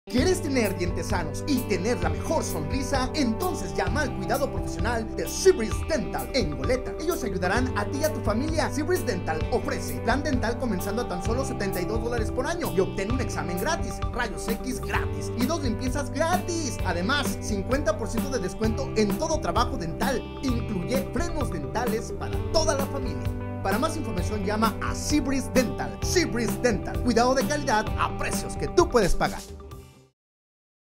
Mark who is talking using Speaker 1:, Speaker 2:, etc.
Speaker 1: ¿Quieres tener dientes sanos y tener la mejor sonrisa? Entonces llama al cuidado profesional de Seabreeze Dental en Goleta. Ellos ayudarán a ti y a tu familia. Seabreeze Dental ofrece plan dental comenzando a tan solo $72 por año y obtén un examen gratis, rayos X gratis y 2 limpiezas gratis. Además, 50% de descuento en todo trabajo dental. Incluye frenos dentales para toda la familia. Para más información llama a Seabreeze Dental. Seabreeze Dental, cuidado de calidad a precios que tú puedes pagar.